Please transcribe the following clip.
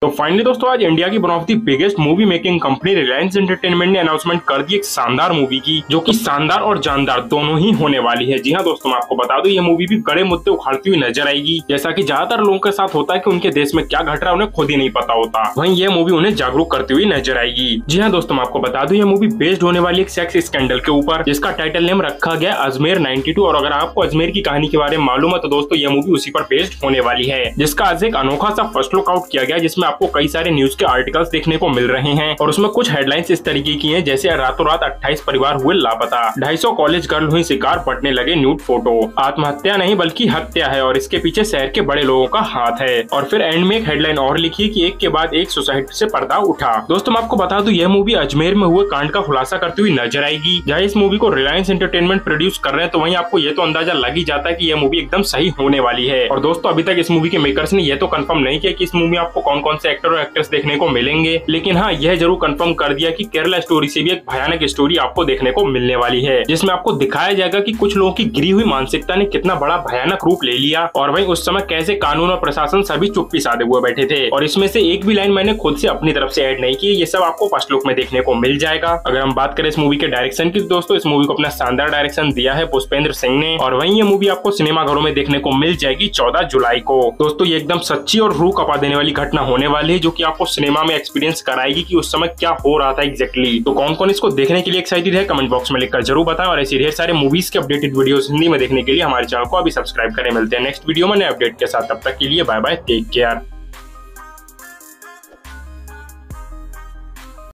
तो फाइनली दोस्तों आज इंडिया की one of the biggest movie making company Reliance entertainment ने अनाउंसमेंट कर दी एक शानदार मूवी की, जो कि शानदार और जानदार दोनों ही होने वाली है। जी हाँ दोस्तों, मैं आपको बता दूं ये मूवी भी बड़े मुद्दे उखाड़ती हुई नजर आएगी। जैसा कि ज्यादातर लोगों के साथ होता है कि उनके देश में क्या घट रहा है उन्हें खुद ही नहीं पता होता, वहीं ये मूवी उन्हें जागरूक करती हुई नजर आएगी। जी हाँ दोस्तों, मैं आपको बता दूं ये मूवी बेस्ड होने वाली एक सेक्स स्कैंडल के ऊपर, जिसका टाइटल नेम रखा गया अजमेर 92। और अगर आपको अजमेर की कहानी के बारे में मालूम है तो दोस्तों ये मूवी उसी पर बेस्ड होने वाली है, जिसका आज एक अनोखा सा फर्स्ट लुक आउट किया गया, जिसमें आपको कई सारे न्यूज के आर्टिकल्स देखने को मिल रहे हैं। और उसमें कुछ हेडलाइंस इस तरीके की हैं, जैसे रातों रात 28 परिवार हुए लापता, 250 कॉलेज गर्ल हुई शिकार, पटने लगे न्यूड फोटो, आत्महत्या नहीं बल्कि हत्या है और इसके पीछे शहर के बड़े लोगों का हाथ है। और फिर एंड में एक हेडलाइन और लिखी कि एक के बाद एक सुसाइड से पर्दा उठा। दोस्तों मैं आपको बता दूं यह मूवी अजमेर में हुए कांड का खुलासा करती हुई नजर आएगी। जहाँ इस मूवी को रिलायंस एंटरटेनमेंट प्रोड्यूस कर रहे हैं, तो वहीं आपको ये तो अंदाजा लग ही जाता है कि यह मूवी एकदम सही होने वाली है। और दोस्तों अभी तक इस मूवी के मेकर्स ने यह तो कंफर्म नहीं किया कि इस मूवी में आपको कौन कौन से एक्टर और एक्ट्रेस देखने को मिलेंगे, लेकिन हाँ यह जरूर कंफर्म कर दिया कि केरला स्टोरी से भी एक भयानक स्टोरी आपको देखने को मिलने वाली है, जिसमें आपको दिखाया जाएगा कि कुछ लोगों की गिरी हुई मानसिकता ने कितना बड़ा भयानक रूप ले लिया और वहीं उस समय कैसे कानून और प्रशासन सभी चुप्पी साधे हुए बैठे थे। और इसमें से एक भी लाइन मैंने खुद से अपनी तरफ से ऐड नहीं की, ये सब आपको फर्स्ट लुक में देखने को मिल जाएगा। अगर हम बात करें इस मूवी के डायरेक्शन की, दोस्तों इस मूवी को अपना शानदार डायरेक्शन दिया है पुष्पेंद्र सिंह ने, और वहीं ये मूवी आपको सिनेमा घरों में देखने को मिल जाएगी 14 जुलाई को। दोस्तों ये एकदम सच्ची और रूह कपा देने वाली घटना होने वाली है, जो कि आपको सिनेमा में एक्सपीरियंस कराएगी कि उस समय क्या हो रहा था एग्जैक्टली। तो कौन कौन इसको देखने के लिए एक्साइटेड है कमेंट बॉक्स में लिखकर जरूर बताएं, और ऐसे ढेर सारे मूवीज के अपडेटेड वीडियोस हिंदी में देखने के लिए हमारे चैनल को अभी सब्सक्राइब करें। मिलते हैं नेक्स्ट वीडियो में नए अपडेट के साथ, तब तक के लिए बाय बाय, टेक केयर।